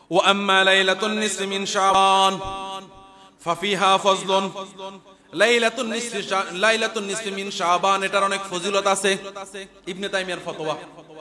ওয়া আম্মা লাইলাতুন নিসফি মিন শাবান ফাফিহা ফাজলুন। লাইলাতুন নিসফি মিন শাবান এটার অনেক ফজিলত আছে। ইবনে তাইমিয়ার ফতোয়া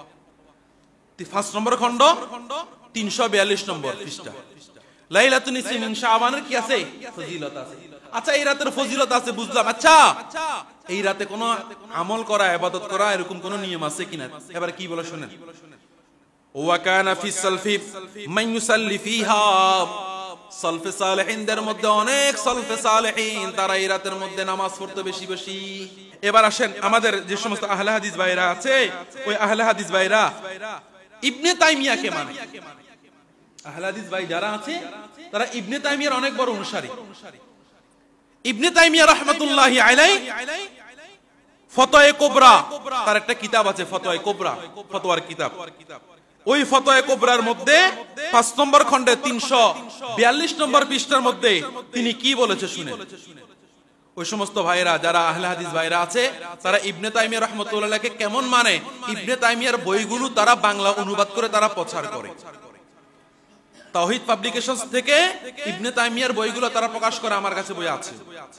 5 নম্বর খণ্ড 342 নম্বর পৃষ্ঠা। লাইলাতুন নিসফি মিন শাবানের কি আছে? ফজিলত আছে। আচ্ছা, এই রাতের ফজিলত আছে বুঝলাম। আচ্ছা, এই রাতে কোনো আমল করা, ইবাদত করা এরকম কোনো নিয়ম আছে কিনা? এবার কি বলে শুনেন। ওয়া কানা ফিস সালফি মান ইউসাল্লি ফিহা। সালফে সালেহিনদের মধ্যে অনেক সালফে সালেহিন তারা এই রাতের মধ্যে নামাজ পড়তে বেশি বেশি। এবার আসেন, আমাদের যে সমস্ত আহলে হাদিস ভাইরা আছে, ওই আহলে হাদিস ভাইরা ইবনে তাইমিয়াকে মানে। আহলে হাদিস ভাই যারা আছে তারা ইবনে তাইমিয়ার অনেক বড় অনুসারী। ইবনে তাইমিয়া রাহমাতুল্লাহি আলাইহি ফতোয়া কুবরা, তার একটা কিতাব আছে ফতোয়া কুবরা, ফতোয়ার কিতাব। ওই ফতোয়া কুবরার মধ্যে 5 নম্বর খণ্ডে 342 নম্বর পৃষ্ঠার মধ্যে তিনি কি বলেছে শুনেন। ওই সমস্ত ভাইরা যারা আহলে হাদিস ভাইরা আছে তারা ইবনে তাইমিয়া রাহমাতুল্লাহকে কেমন মানে, ইবনে তাইমিয়ার বইগুলো তারা বাংলা অনুবাদ করে তারা প্রচার করে। তাওহীদ পাবলিকেশনস থেকে ইবনে তাইমিয়ার বইগুলো তারা প্রকাশ করে, আমার কাছে বই আছে।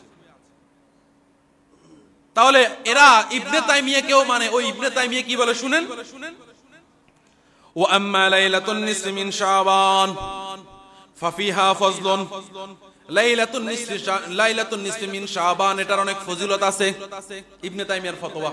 তাহলে এরা ইবনে তাইমিয়াকেও মানে। ওই ইবনে তাইমিয়া কি বলে শুনেন। ওয়া আম্মা লাইলাতুন নিসফি মিন শাবান ফাফিহা ফাজলুন। লাইলাতুন নিসফি মিন শাবান এটার অনেক ফজিলত আছে। ইবনে তাইমিয়ার ফতোয়া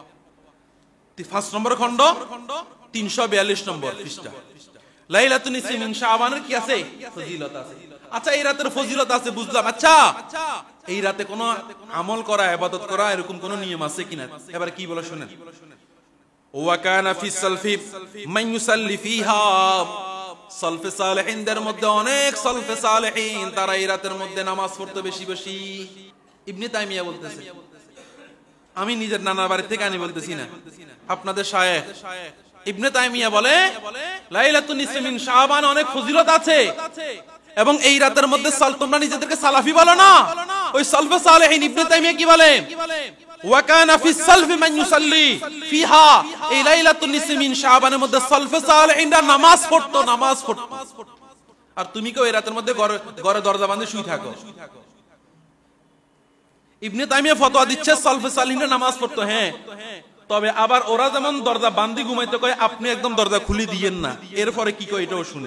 5 নম্বর খণ্ড 342 নম্বর পৃষ্ঠা। লাইলাতুন নিসফি মিন শাবানের কি আছে? ফজিলত আছে। আচ্ছা, এই রাতের ফজিলত আছে বুঝলাম। আচ্ছা, এই রাতে কোনো আমল করা, ইবাদত করা এরকম কোনো নিয়ম আছে কিনা? এবার কি বলে শুনেন। ওয়া কানা ফিস সালফি মান ইউসাল্লি ফিহা। সালফে সালেহিনদের মধ্যে অনেক সালফে সালেহিন তারা এই রাতের মধ্যে নামাজ পড়তে বেশি বেশি। ইবনে তাইমিয়া বলতেছে, আমি নিজের নানার বাড়ি থেকে আনি বলতেছি না, আপনাদের শায়েখ ইবনে তাইমিয়া বলে লাইলাতুন নিসফি মিন শাবান অনেক ফজিলত আছে। এবং এই রাতের মধ্যে তোমরা নিজেদেরকে সালাফি বলো না, ওই সালফে সালেহিন ইবনে তাইমিয়া কি বলে, ওয়া কানা ফিস সালফি মান ইউসাল্লি ফিহা। এই লাইলাতুন নিসফি মিন শাবানের মধ্যে সালফে সালেহিনরা নামাজ পড়তো। আর তুমি কেউ এই রাতের মধ্যে ঘরে দরজা বাঁধে শুই থাকো। ইবনে তাইমিয়া ফতোয়া দিচ্ছে সালফে সালেহিনরা নামাজ পড়তো, হ্যাঁ, তবে আবার ওরা যেমন দরজা বান্ধি ঘুমাইতে কয়, আপনি একদম দরজা খুলে দিয়েন না। এরপরে কি কয় এটাও শুনে।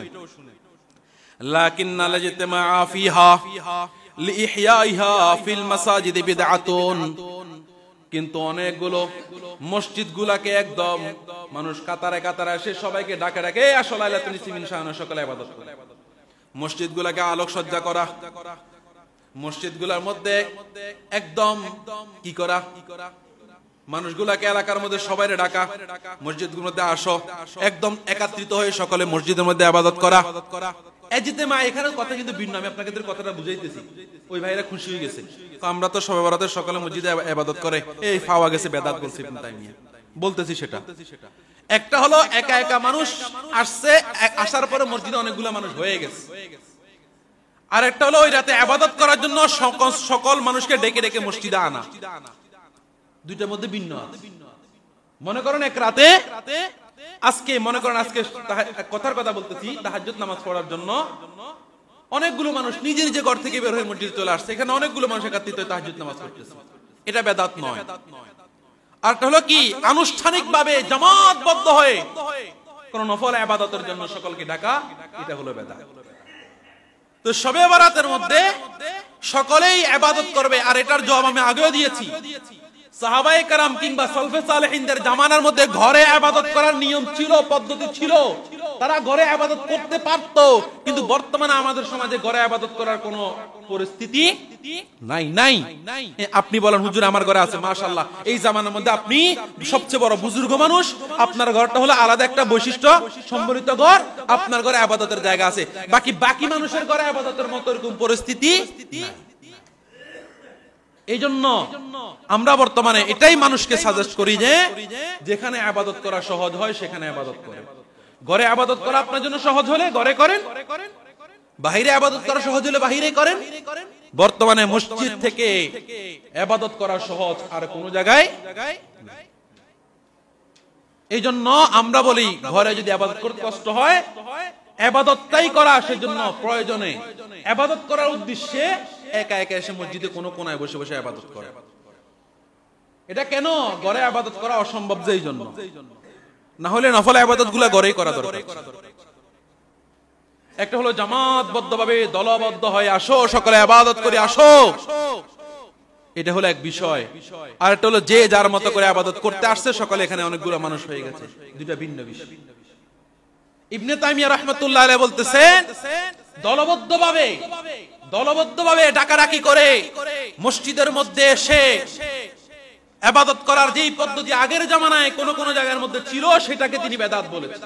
লাকিন্না লাজতামা ফিহা লিইহয়াইহা ফিল মাসাজিদ বিদআতুন। কিন্তু অনেকগুলো মসজিদগুলোকে একদম মানুষ কাতারে কাতারে এসে সবাইকে ডাকে ডাকে আসলে লাইলাতুন নিসফি মিন শাবানের সকালে ইবাদত করে। মসজিদগুলোকে আলোকসজ্জা করা, মসজিদগুলোর মধ্যে একদম কি করা, মানুষগুলাকে এলাকার মধ্যে সবাইরে ডাকা, মসজিদগুলোর মধ্যে আসো, একদম একত্রিত হয়ে সকলে মসজিদের মধ্যে ইবাদত করা। এজিতেমা, এখানে কথা কিন্তু ভিন্ন, আমি আপনাদের কথাটা বুঝাইতেছি। ওই ভাইরা খুশি হয়ে গেছে, আমরা তো শবে বরাতের সকালে মসজিদে ইবাদত করে, এই পাওয়া গেছে বেদাত বলছে ইবনে তাইমিয়া। বলতেছি সেটা একটা হলো একা একা মানুষ আসছে, আসার পরে মসজিদে অনেকগুলো মানুষ হয়ে গেছে। আর একটা হলো ওই রাতে ইবাদত করার জন্য সকল মানুষকে ডেকে ডেকে মসজিদে আনা। দুইটার মধ্যে ভিন্ন আছে। মনে করেন এক রাতে, আজকে মনে করেন আজকে কথার কথা বলতেছি, তাহাজ্জুদ নামাজ পড়ার জন্য অনেকগুলো মানুষ নিজে নিজে ঘর থেকে বের হয়ে মসজিদে চলে আসছে। এখানে অনেকগুলো মানুষ একত্রিত হয়ে তাহাজ্জুদ নামাজ পড়তেছে, এটা বেদাত নয়। আরটা হলো কি, আনুষ্ঠানিকভাবে জামাতবদ্ধ হয়ে কোন নফল ইবাদতের জন্য সকলকে ডাকা, এটা হলো বেদাত। তো শবে বরাতের মধ্যে সকলেই ইবাদত করবে। আর এটার জবাব আমি আগেও দিয়েছি, সাহাবায়ে কেরাম কিংবা সালফে সালেহিনদের জামানার মধ্যে ঘরে ইবাদত করার নিয়ম ছিল, পদ্ধতি ছিল, তারা ঘরে ইবাদত করতে পারত। কিন্তু বর্তমানে আমাদের সমাজে ঘরে ইবাদত করার কোনো পরিস্থিতি নাই। আপনি বলেন হুজুর আমার ঘরে আছে, মাশাআল্লাহ, এই জামানার মধ্যে আপনি সবচেয়ে বড় বুজুর্গ মানুষ, আপনার ঘরটা হলো আলাদা একটা বৈশিষ্ট্য সম্বলিত ঘর, আপনার ঘরে ইবাদতের জায়গা আছে। বাকি মানুষের ঘরে ইবাদতের মতো এরকম পরিস্থিতি নাই। এই জন্য আমরা বর্তমানে এটাই মানুষকে সাজেস্ট করি যে যেখানে ইবাদত করা সহজ হয় সেখানে ইবাদত করেন। ঘরে ইবাদত করা আপনার জন্য সহজ হলে ঘরে করেন, বাহিরে ইবাদত করা সহজ হলে বাহিরে করেন। বর্তমানে মসজিদ থেকে ইবাদত করা সহজ আর কোনো জায়গায় নাই। এই জন্য আমরা বলি ঘরে যদি ইবাদত করতে কষ্ট হয় ইবাদতটাই করা, সেজন্য প্রয়োজনে ইবাদত করার উদ্দেশ্যে একা একা এসে মসজিদে কোনো কোনায় বসে বসে ইবাদত করে। এটা কেন? ঘরে ইবাদত করা অসম্ভব যেই জন্য, না হলে নফল ইবাদতগুলো ঘরেই করা দরকার। একটা হলো জামাতবদ্ধভাবে দলবদ্ধ হয়ে আসো, সকলে ইবাদত করে আসো, এটা হলো এক বিষয়। আর একটা হলো যে যার মতো করে ইবাদত করতে আসছে, সকলে এখানে অনেকগুলো মানুষ হয়ে গেছে, দুইটা ভিন্ন বিষয়। ইবনে তাইমিয়া রাহমাতুল্লাহ আলাইহি বলতেছেন, দলবদ্ধভাবে ডাকাডাকি করে মসজিদের মধ্যে এসে ইবাদত করার যেই পদ্ধতি আগের জামানায় কোন কোন জায়গার মধ্যে ছিল, সেটাকে তিনি বেদাত বলেছেন।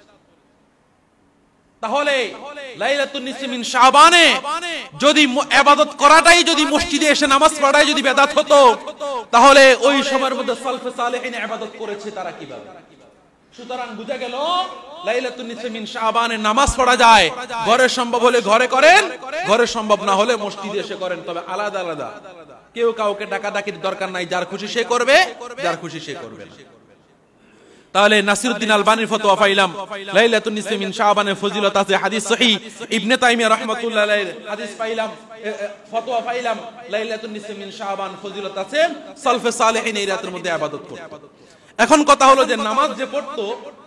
তাহলে লাইলাতুন নিসফি মিন শাবানে যদি ইবাদত করাটাই যদি মসজিদে এসে নামাজ পড়াই যদি বেদাত হতো, তাহলে ওই সময়ের মধ্যে সালফে সালেহিন ইবাদত করেছে তারা কিভাবে? সুতরাং বুঝা গেল লাইলাতুন নিসফি মিন শাবানে নামাজ পড়া যায়, ঘরে সম্ভব হলে ঘরে করেন, ঘরে সম্ভব না হলে মসজিদে এসে করেন, তবে আলাদা আলাদা। কেউ কাউকে ডাকাডাকির দরকার নাই, যার খুশি সে করবে, যার খুশি সে করবে না। তাহলে নাসিরউদ্দিন আলবানীর ফতোয়া পাইলাম, লাইলাতুন নিসফি মিন শাবানের ফজিলত আছে, হাদিস সহিহ। ইবনে তাইমিয়া রাহমাতুল্লাহ আলাইহির হাদিস পাইলাম, ফতোয়া পাইলাম, লাইলাতুন নিসফি মিন শাবান ফজিলত আছে, সালফে সালেহিন এই রাতের মধ্যে ইবাদত করত। এখন কথা হলো যে নামাজ যে পড়তো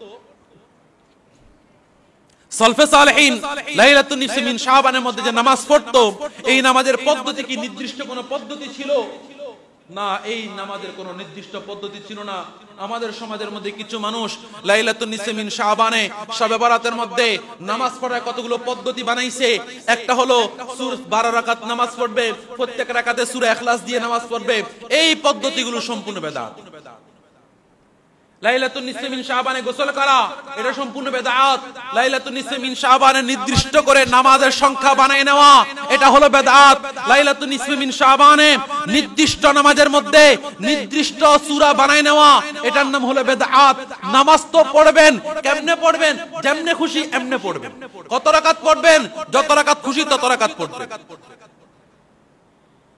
সালফে সালেহিন লাইলাতুন নিসফি মিন শাবানের মধ্যে যে নামাজ পড়তো, এই নামাজের পদ্ধতি কি নির্দিষ্ট কোনো পদ্ধতি ছিল? না, এই নামাজের কোনো নির্দিষ্ট পদ্ধতি ছিল না। আমাদের সমাজের মধ্যে কিছু মানুষ লাইলাতুন নিসফি মিন শাবানে শবে বরাতের মধ্যে নামাজ পড়ার কতগুলো পদ্ধতি বানাইছে। একটা হলো 12 রাকাত নামাজ পড়বে, প্রত্যেক রাকাতে সূরা ইখলাস দিয়ে নামাজ পড়বে। এই পদ্ধতিগুলো সম্পূর্ণ বেদাত। লাইলাতুন নিসফি মিন শাবানে গোসল করা, এটা সম্পূর্ণ বেদাত। লাইলাতুন নিসফি মিন শাবানে নির্দিষ্ট করে নামাজের সংখ্যা বানায় নেওয়া, এটা হলো বেদাত। লাইলাতুন নিসফি মিন শাবানে নির্দিষ্ট নামাজের মধ্যে নির্দিষ্ট সূরা বানায় নেওয়া, এটার নাম হলো বেদাত। নামাজ তো পড়বেন, কেমনে পড়বেন? যেমনে খুশি এমনে পড়বেন। কত রাকাত পড়বেন? যত রাকাত খুশি তত রাকাত পড়বেন।